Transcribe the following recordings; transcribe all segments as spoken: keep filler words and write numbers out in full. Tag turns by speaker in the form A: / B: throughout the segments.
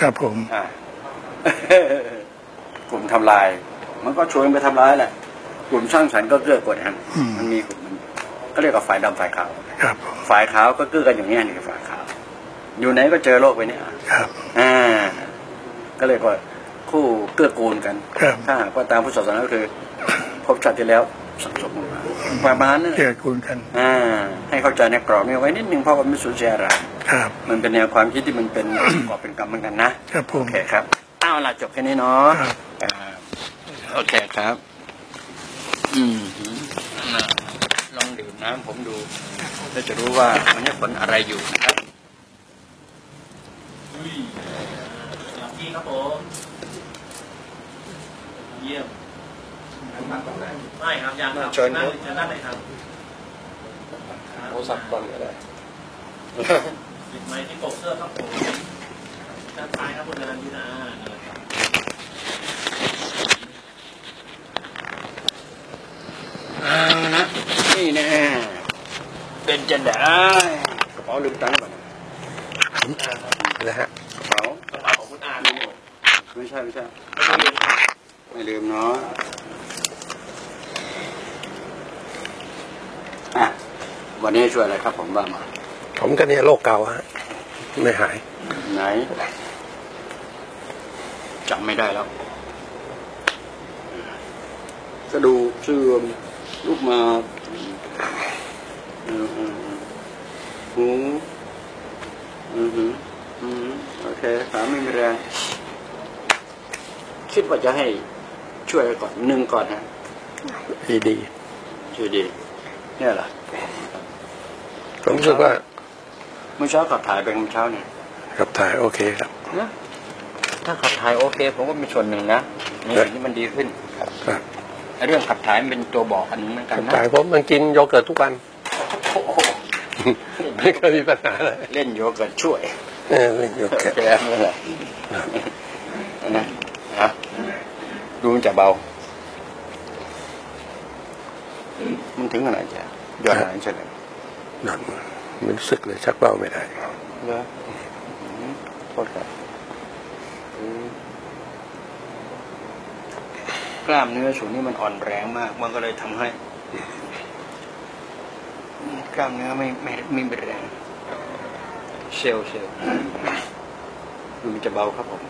A: ครับผม
B: กลุ่มทำลายมันก็ชวนไปทำร้ายแหละกลุ่มสร้างสรรค์ก็เกื้อกูลกันมันมีกลุ่มมันก็เรียกว่าฝ่ายดำฝ่ายขาวฝ่ายขาวก็เกื้อกันอย่างนี้นี่ฝ่ายขาวอยู่ไหนก็เจอโลกไปเนี่ย
A: ครับ
B: อ่าก็เลยว่าคู่เกื้อกูลกันถ้าหากว่าตามพุทธศาสนาก็คือพบชาติที่แล้วสังสมมาประมาณนั้น
A: เกื้อกูลกัน
B: อ่าให้เข้าใจในกรอบนี้ไว้นิดนึงเพราะว่าไม่สูญเสียอะไร
A: ครับ
B: มันเป็นแนวความคิดที่มันเป็นประกอบเป็นกรรมเหมือนกันนะครับโอเคครับเอาล่ะจบแค่นี้เนาะโอเคครับอืมลองดื่มน้ำผมดูแล้วจะรู้ว่ามันจะผลอะไรอยู่นะครับ
C: พี่ครับผมเยี่ยมไม่ครับยังครับ
B: เชิญครับ
C: จะด้านไหนครับ
B: โทรศัพท์ก่อนก็ได้
C: ปิดไมค์ที่ปกเสื้อครับผมด้านซ้ายครับคุณนันทินา
B: เอาละนี่แน่เป็นจะได้กระเป๋าลืมตังค์ป่ะ
A: นะฮะ
B: กระเป๋ากระเป๋า
C: ของคุณอา
B: ไม่ไม่ใช่ไม่ใช่ไม่ลืมเนาะอ่ะวันนี้ช่วยอะไรครับผมบ้างมา
A: ผมก็เนี่ยโรคเก่าฮะไม่หาย
B: ไหนจำไม่ได้แล้วกระดูกเสื่อมลูกมาหูอือหืออือโอเคขาไม่มีแรงคิดว่าจะให้ช่วยก่อนหนึ่งก่อนนะ
A: ดีดี
B: ช่วยดีเนี่ยเหรอ
A: ผมรู้สึกว่า
B: เมื่อเช้าขับถ่ายไปเมื่อเช้าเนี่ย
A: ขับถ่ายโอเคครับ
B: นะถ้าขับถ่ายโอเคผมก็มีส่วนหนึ่งนะนี่ที่มันดีขึ้น
A: ครับ
B: เรื่องขับถ่ายมันเป็นตัวบอกอันนึงเหมือนกันนะ
A: ขับถ่ายผมมันกินโยเกิร์ตทุกวันไม่เคยมีปัญหาเลย
B: เล่นโยเกิร์ตช่วย
A: เออเล่นโยเกิร์ต
B: แกนั่นแหละนะฮะดูมันจะเบามันถึงขนาดจะหย่อนหายเฉย
A: หย่อนมันรู้สึกเลยชักเบาไม่ได้
B: เหรอโทษครับกล้ามเนื้อส่วนนี้มันอ่อนแรงมากมันก็เลยทำให้กล้ามเนื้อไม่ไม่ไม่แรงเซลล์เซลล์มันจะเบาครับผม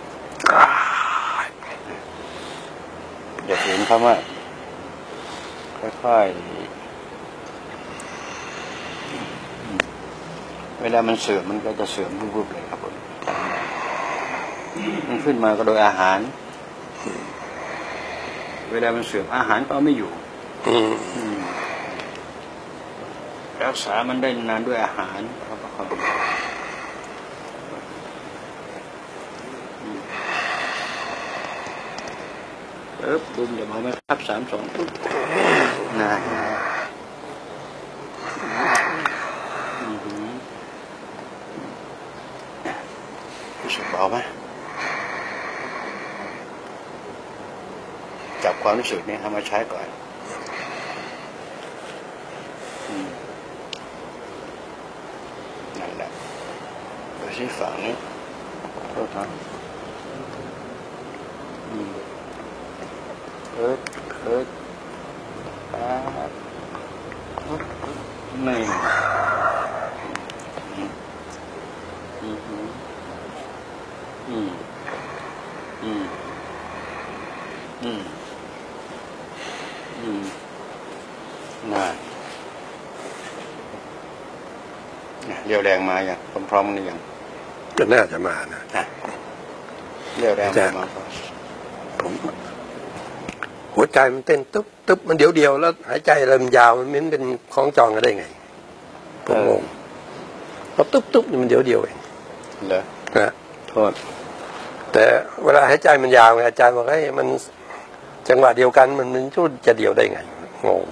B: อย่าเห็นเขามากค่อยๆเวลามันเสื่อมมันก็จะเสื่อมรูปๆเลยครับผมมันขึ้นมาก็โดยอาหารเวลามันเสื่อมอาหารก็ไม่อยู่รักษามันได้นานด้วยอาหารครับครับเอ๊บดุมเดี๋ยวมาไหมครับสามสองปุ๊บนานรู้สึกเบาไหมจับความรู้สึกนี้เอามาใช้ก่อนนั่นแหละดูสิฝั่งนี้โทษนะเอิดเอิดอ่าไม่อืมอืมอืมอืมอืมอืมน่าเรียวแรงมาอย่างพร้อมๆนี่ยัง
A: ก็น่าจะมานะ
B: เรียวแรงมา
A: ผมหัวใจมันเต้นตึ๊บตึ๊บมันเดียวเดียวแล้วหายใจอะไรมันยาวมันมิ้นเป็นคล้องจองกันได้ไงผมงงพอตึ๊บตึ๊บนี่มันเดียวเดียวเอง
B: เหรอ
A: นะ
B: โทษ
A: แต่เวลาหายใจมันยาวไงอาจารย์บอกให้มันจังหวะเดียวกันมันมันชุดจะเดียวได้ไงงง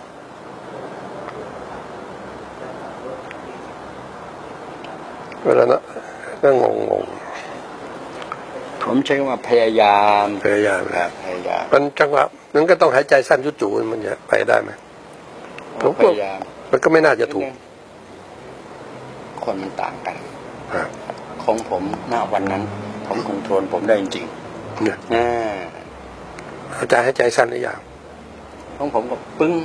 A: เวลานะก็งงงง
B: ผมใช้คำว่าพยายาม
A: พยายาม
B: ครับพยายาม
A: มันจังหวะนั้นก็ต้องหายใจสั้นจุ๊ๆมันจะไปได้ไหม
B: ผมพยายาม
A: มันก็ไม่น่าจะถูก
B: คนมันต่างกันของผมณวันนั้นผมคงทนผมได้จริง
A: เนี่ย
B: ๆนะ
A: อาจารย์ให้ใจสั้นหรือยัง
B: ของผมก็ปึ้ง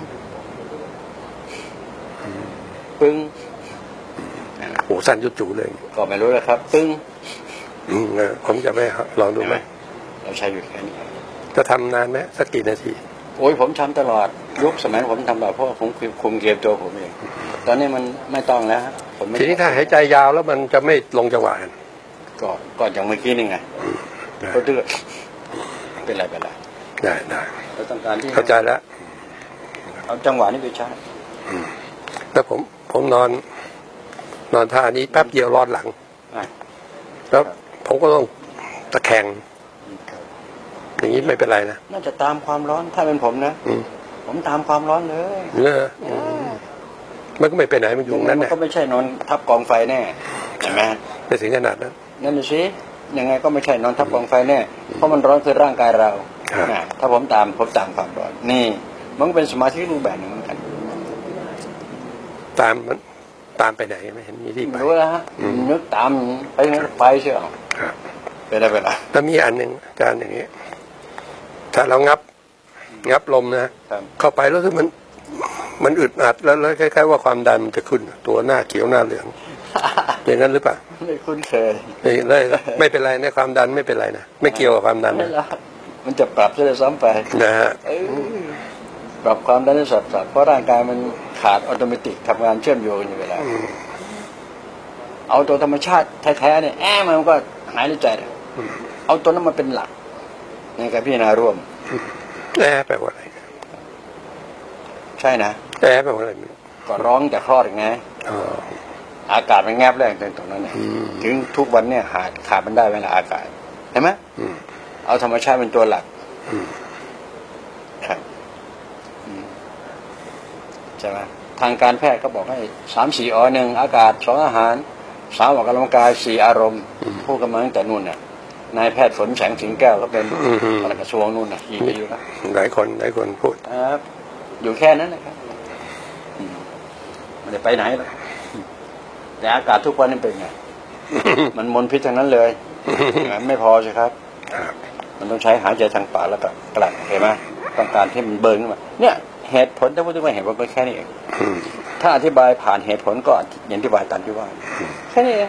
B: ปึ้ง
A: โอ้สั้นยุดจูเลย
B: ก็ไม่รู้แล้วครับปึ้ง
A: อืมผมจะไปลองดูไหม
B: เราใช้อยู่แค่นี้
A: จะทำนานไหมสักกี่นาที
B: โอ้ยผมทำตลอดยุคสมัยผมทำตลอดเพราะผมคุมเกมตัวผมเองตอนนี้มันไม่ต้องแล้วผมไม่
A: ทีนี้ถ้าหายใจยาวแล้วมันจะไม่ลงจังหวะ
B: ก็ก็อย่างเมื่อกี้นี่ไงเขาดื้อเป็นไรเป็นไร
A: ได้ได้
B: เราต้องการที่
A: เข้าใจแล้ว
B: เอาจังหวะนี้ไปใช้
A: แล้วผมผมนอน นอนท่านี้แป๊บเดียวร้อนหลัง
B: อ่ะ
A: แล้วผมก็ต้องตะแคงอย่างนี้ไม่เป็นไรนะ
B: น่าจะตามความร้อนถ้าเป็นผมนะ
A: อืม
B: ผมตามความร้อนเลย
A: เนอะอืมมันก็ไม่ไปไหนมันอยู่นั่น
B: มั
A: แหละ
B: ก็ไม่ใช่นอนทับกองไฟแน่ใช่ไหม
A: ไม่ถึงขนาดนั้น
B: นั่นน่ะสิยังไงก็ไม่ใช่นอนทับกองไฟแน่เพราะมันร้อนคือร่างกายเรา
A: ครับ
B: นะถ้าผมตามผมตามความร้อนนี่มันก็เป็นสมาธิรูปแบบหนึ่งเหมือนกัน
A: ตามมันตามไปไหนไม่เห็นมีที่ไป
B: ไม่รู้แล้วฮะ
A: อืม
B: นึกตามไปไหนไปเชียว
A: ครับ
B: เป็นไรเป็นไร
A: แล้วมีอันหนึ่งอาจารย์อย่างนี้ ถ้าเรางับ งับลมนะครับ เข้าไปแล้วถ้ามัน มันอึดอัดแล้วแล้วคล้ายๆว่าความดันมันจะขึ้น ตัวหน้าเขียวหน้าเหลืองอย่างนั้นหรือเปล่า
B: ไม่คุ้นเคย
A: ไม่เลยไม่เป็นไรนะความดันไม่เป็นไรนะไม่เกี่ยวกับความดัน
B: ไม่
A: นะ
B: ละมันจะปรับซะเลยซ้ำไป
A: นะฮะ
B: เออปรับความดันให้สับสับเพราะร่างกายมันขาดออโตเมติกทำงานเชื่อมโยงอยู่เวลาเอาตัวธรรมชาติแท้ๆเนี่ยแอมมันก็หายในใจเลยเอาตัวนั้นมาเป็นหลักในการพิจารณาร่วม
A: แอบแปลว่าอะไร
B: ใช่นะ
A: แอบแปลว่าอะไรไม่รู้
B: ก็ร้องแต่คลอดอย่างไง
A: อ๋อ
B: อากาศมันแงบแรงตรงนั้นเนี่ย
A: อืม
B: ถึงทุกวันเนี่ยขาดขาดมันได้เวลาอากาศเห็นไหม
A: อืม
B: เอาธรรมชาติเป็นตัวหลัก
A: อืม
B: ครับอืมใช่ไหมทางการแพทย์ก็บอกให้สามสี่อหนึ่งอากาศสองอาหารสามออกกำลังกายสี่อารมณ์พูดกันมาตั้งแต่นู่นน่ะนายแพทย์ฝนแสงสิงแก้วก็เป็นปลัดกระทรวงนู่นน่ะกี่ปีอยู่แล้ว
A: หลายคนหลายคนพูด
B: ครับอยู่แค่นั้นนะครับอืมไม่ได้ไปไหนหรอกแต่อากาศทุกวันนี่เป็นไง มันมลพิษทั้งนั้นเลยไม่พอใช่ครับ
A: ครับ
B: มันต้องใช้หายใจทางปากแล้วก็กลั่นเห็นไหมต้องการที่มันเบิร์นขึ้นมาเนี่ยเหตุผลถ้าพูดถึงว่าเหตุผลก็แค่นี้เอง
A: อืม
B: ถ้าอธิบายผ่านเหตุผลก็อย่างที่บายตามที่ว่าแค่นี้เอง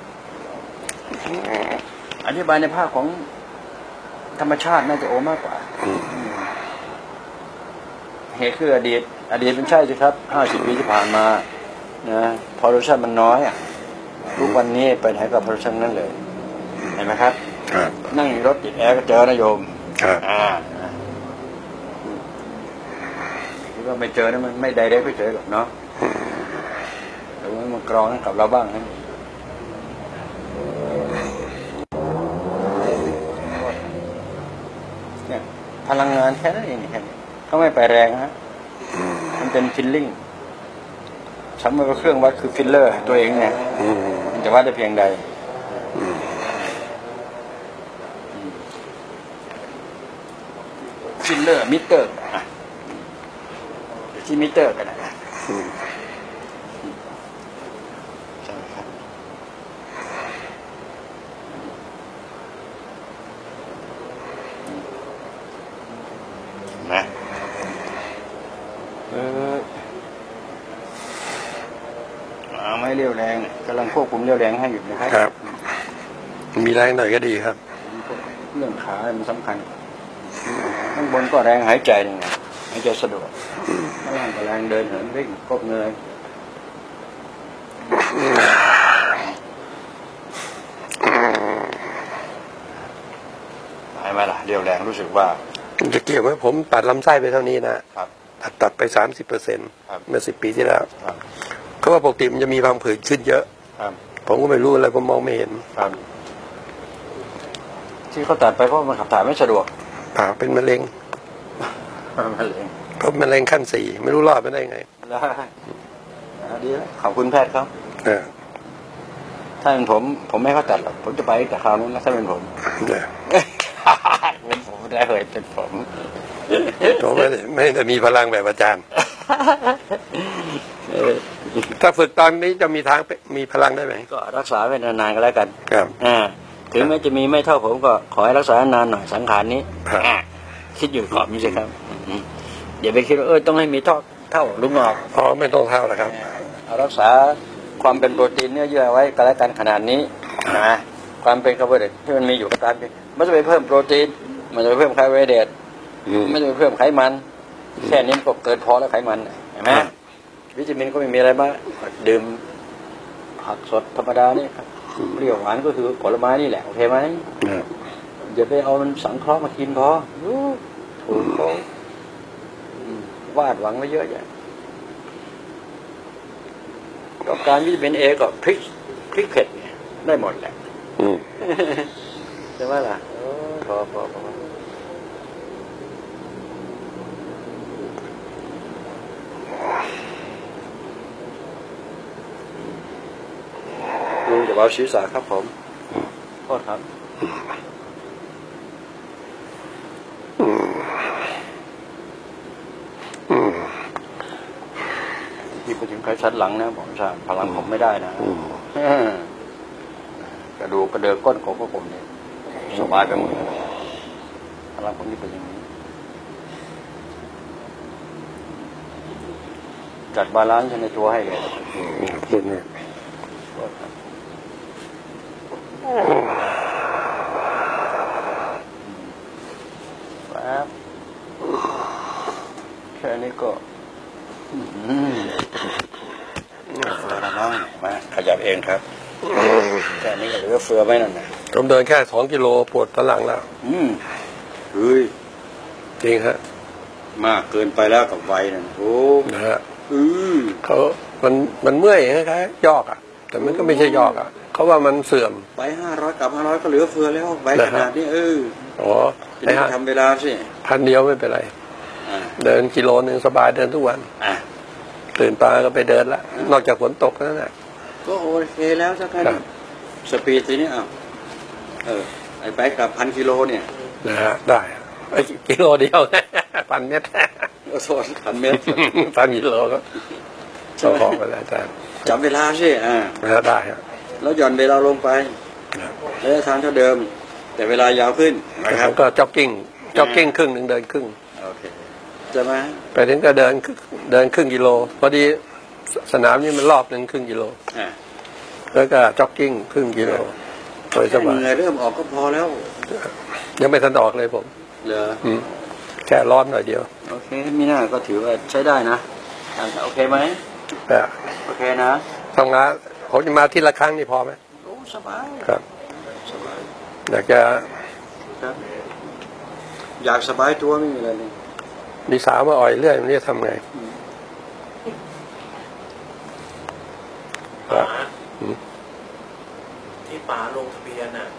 B: อธิบายในภาคของธรรมชาติน่าจะโอมากกว่าเหตุคืออดีตอดีตมันใช่สิครับห้าสิบปีที่ผ่านมานะพอรูชั่นมันน้อยอ่ะทุกวันนี้ไปไหนกับพอรูชั่นนั่นเลยเห็นไหมครับ
A: ครับ
B: นั่งในรถติดแอร์ก็เจอนะโยม
A: ครับ
B: อ่าคิดว่าไม่เจอนะมันไม่ได้ได้ไม่เจอหรอกเนาะแต่ว่ามันกรองให้กับเราบ้างนะเนี่ยพลังงานแค่นั้นเองแค่นี้ก็ไม่ไปแรงฮะมันเป็นฟิลลิ่งสำหรับเครื่องวัดคือฟิลเลอร์ตัวเองเนี่ย
A: อืม
B: มันจะวัดได้เพียงใดฟิลเลอร์มิเตอร์อ่ะที่มิเตอร์กันนะ
A: อืม
B: ใช่ไหมครับนะเออเอาไม่เรียวแรงกำลังควบคุมเรียวแรงให้อยู่นะครับ
A: ครับ มีแรงหน่อยก็ดีครับ
B: เรื่องขามันสำคัญข้างบนก็แรงหายใจนี่ไงหายใจสะดวกข้างล่างก็แรงเดินเหินวิ่งควบเงยหายไหมล่ะเรียวแรงรู้สึกว่า
A: มันจะเกี่ยวไหมผมตัดลำไส้ไปเท่านี้นะครับ ตัดตัดไปสามสิบเปอร์เซ็นต์
B: ครับ
A: เมื่อสิบปีที่แล้ว
B: ครับ
A: เขาว่าปกติมันจะมีพังผืดขึ้นเยอะ
B: ครับ
A: ผมก็ไม่รู้อะไรผมมองไม่เห็น
B: ครับที่เขาตัดไปเพราะมันขับถ่ายไม่สะดวก
A: ป่าเป็นมะเร็ง
B: มะเร็ง
A: เพราะมะเร็งขั้นสี่ไม่รู้รอดไปได้ไง
B: ได้อ่าดีแล้วขอบคุณแพทย์ครับ
A: เออ
B: ถ้าเป็นผมผมไม่เขาตัดหรอกผมจะไปแต่คราวนู้นแล้วถ้าเป็นผม
A: เออ
B: เป็นผมได้เลยเป็นผม
A: ผมไม่ได้ไม่ได้มีพลังแบบอาจารย์ ถ้าฝึกตอนนี้จะมีทางมีพลังได้ไหม
B: ก็รักษาไว้นานๆก็แล้วกัน
A: ครับ
B: อ่าถึงแม้จะมีไม่เท่าผมก็ขอให้รักษานานหน่อยสังขารนี้คิดอยู่กรอบนี้สิครับอย่าไปคิดว่าเออต้องให้มีเท่าเท่าลุงงอก
A: อ๋อไม่ต้องเท่าหรอกครับ
B: เอารักษาความเป็นโปรตีนเนื้อเยื่อไว้ก็แล้วกันขนาดนี้นะความเป็นคาร์โบไฮเดรตที่มันมีอยู่ก็ตามไปไม่จะไปเพิ่มโปรตีนมันจะไปเพิ่มคาร์โบไฮเดรตไม่จะไปเพิ่มไขมันแค่นี้ก็เกินพอแล้วไขมันเห็นไหมวิตามินก็ไม่มีอะไรมากดื่มผักสดธรรมดานี่เปรี้ยวหวานก็คือผลไม้นี่แหละโอเคไหมอย่าไปเอามันสังเคราะห์มากินพอถูกเขาวาดหวังไว้เยอะแยะกับการวิตามินเอก็พริกพริกเผ็ดเนี่ยได้หมดแหละใช่ไหมล่ะพอพอพอลุงจะเอาศีรษะครับผมโทษครับที่ไปถึงใครชัดหลังนะผมใช่พลังผมไม่ได้นะกระดูกกระเดือกก้นของพวกผมเนี่ยสบายไปหมดพลังผมนี่เป็นอย่างนี้จัดบาลานซ์ในตัวให้เลย
A: พูดเนี่ย
B: ครับแค่นี้ก็เฟือแล้วน้องมาขยับเองครับแค่นี้ก็เหลือเฟือไว้นั่นนะ
A: ผมเดินแค่สองกิโลปวดสันหลังแล้ว
B: อืมเฮ้ย
A: จริงฮะ
B: มากเกินไปแล้วกับวัยนั่นโอ้
A: นะฮะ
B: อือ
A: เขามันมันเมื่อยคล้ายๆยอกอ่ะแต่มันก็ไม่ใช่ยอกอ่ะเขาว่ามันเสื่อม
B: ไปห้าร้อยกับห้าร้อยก็เหลือเฟือแล้วไปขนาดนี้เออ
A: อ๋อ
B: ไปทำเวลาสิ
A: พันเดียวไม่เป็นไรเดินกิโลนึงสบายเดินทุกวันตื่นตาก็ไปเดินละนอกจากฝนตกนั่นแหละ
B: ก็โอเคแล้วสักกันสปีดทีนี้อ่ะเออไอ้ไปกลับพันกิโลเนี่ย
A: นะฮะได้กิโลเดียวพันเมตร
B: โอ้โหพันเมตร
A: พันกิโลก็ชอบของไปแล้วอาจารย์
B: จำเวลาสิอ่า
A: ได้ครับ
B: แล้วหย่อนเวลาลงไประยะทางเท่าเดิมแต่เวลายาวขึ้น
A: นะครับก็จ็อกกิ้งจ็อกกิ้งครึ่งหนึ่งเดินครึ่ง
B: โอเคจะมา
A: ไปถึงก็เดินเดินครึ่งกิโลพอดีสนามนี้มันรอบหนึ่งครึ่งกิโลแล้วก็จ็อกกิ้งครึ่งกิโลโดยสบาย
B: เหนื่อยเริ่มออกก็พอแล้ว
A: ยังไม่ทันออกเลยผม
B: เหรอ
A: แค่ร้อนหน่อยเดียว
B: โอเคมีหน้าก็ถือว่าใช้ได้นะโอเคไหมโอเคนะ
A: ทำงานผมจะมาที่ละครั้งนี่พอไหม
B: โอ้สบาย
A: ครับ
B: สบาย
A: อยากจะ
B: ครับอยากสบายตัวไม่มีอะไรเลย
A: มีสาวมาอ่อยเรื่อยมันจะทำไง
C: ป๋าที่ป๋าลงทะเบียนน่ะ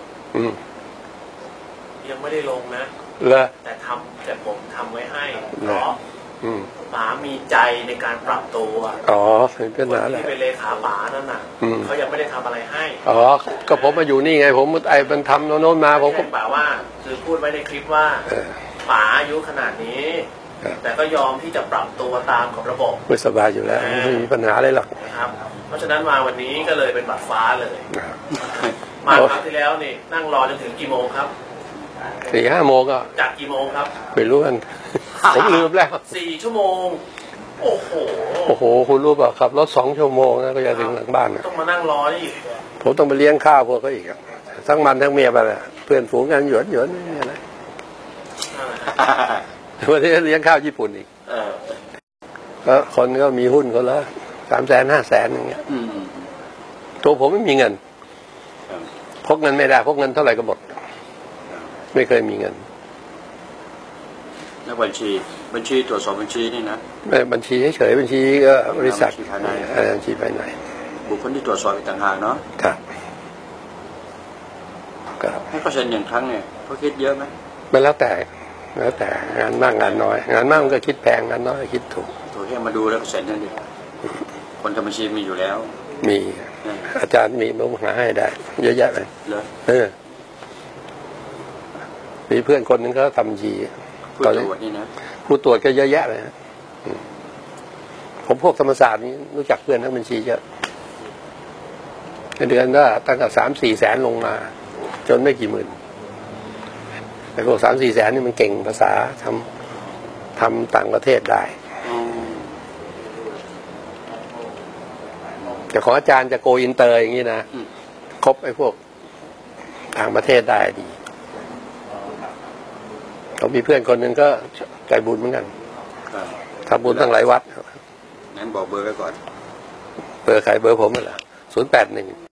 C: ยังไม่ได้ลงนะแต่ทำแต่ผมทำไว้ให้เพราะป๋ามีใจในการปรับตัว
A: อ๋อเป็นปัญหาอะไร
C: ที่เป็นเลขาป๋านั่นน่ะเขายังไม่ได้ทำอะไรให้
A: อ๋อก็ผมมาอยู่นี่ไงผมไอ้มันทำโน้นมาผมก็
C: ป๋าว่าคือพูดไว้ในคลิปว่าป๋าอายุขนาดนี้แต่ก็ยอมที่จะปรับตัวตามกับระบบ
A: ไม่สบายอยู่แล้วไม่มีปัญหาอะไรหรอก
C: ครับเพราะฉะนั้นมาวันนี้ก็เลยเป็นบัตรฟ้าเลยมาครั้งที่แล้วนี่นั่งรอจนถึงกี่โมงครับ
A: สี่ห้าโมงก็
C: จากกี่โมงครับ
A: ไม่รู้กันผมลืมแล้ว
C: สี่ชั่วโมงโอ้โห
A: โอ้โหคุณรู้ป่ะขับรถสองชั่วโมงนะก็จะถึงหลังบ้าน
C: ต้องมานั่งรอนี่
A: ผมต้องไปเลี้ยงข้าวพวกเขาอีกทั้งมันทั้งเมียไปเลยเพื่อนฝูงกันหยวนหยวนนี่อะไรวันนี้เลี้ยงข้าวญี่ปุ่นอีกก็คนก็มีหุ้นคนละสามแสนห้าแสนอย่างเงี้ยตัวผมไม่มีเงินพกเงินไม่ได้พกเงินเท่าไหร่ก็หมดไม่เคยมีเงิน
B: แล้วบัญชีบัญชีตรวจสอบบัญชีนี่นะ
A: ไม่บัญชีเฉยบัญชีก็บริษัทบัญชีภายใน
B: บุคคลที่ตรวจสอบอีกต่างหากเนาะ
A: ครับ
B: ให้เขาเซ็นหนึ่งครั้งเนี่ยเขาคิดเยอะไหม
A: ไม่แล้วแต่แล้วแต่งานมากงานน้อยงานมากมันก็คิดแพงงานน้อยคิดถูก
B: ถูกแค่มาดูแล้วก็เซ็นนั่นเองคนทำบัญชีมีอยู่แล้ว
A: มีอาจารย์มีมาหาให้ได้เยอะแยะเลยเออมีเพื่อนคนหนึ่งเขาทำบัญชี
B: ผู้ตรวจนี่นะ
A: ผู้ตรวจก็เยอะแยะเลยผมพวกธรรมศาสตร์นี้รู้จักเพื่อนนักบัญชีเยอะเดือนก็ตั้งแต่สามสี่แสนลงมาจนไม่กี่หมื่นแต่พวกสามสี่แสนนี่มันเก่งภาษาทำทำต่างประเทศได้แต่ของอาจารย์จะโกอินเตอร์อย่างนี้นะครบไอ้พวกต่างประเทศได้ดีเขามีเพื่อนคนหนึ่งก็ใจบุญเหมือนกันทำบุญตั้งหลายวัด
B: งั้นบอกเบอร์ไว้ก่อน
A: เบอร์ใครเบอร์ผมนั่นแหละศูนย์แปดหนึ่ง